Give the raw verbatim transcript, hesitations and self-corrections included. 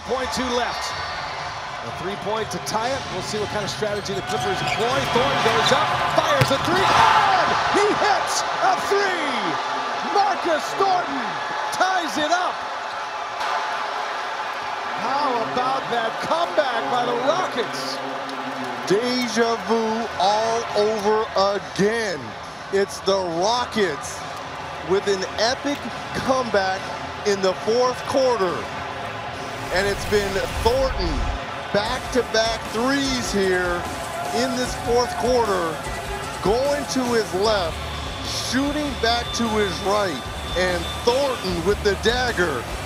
point two left. A three-point to tie it. We'll see what kind of strategy the Clippers employ. Thornton goes up, fires a three, and he hits a three! Marcus Thornton ties it up. How about that comeback by the Rockets? Deja vu all over again. It's the Rockets with an epic comeback in the fourth quarter. And it's been Thornton back-to-back threes here in this fourth quarter, going to his left, shooting back to his right, and Thornton with the dagger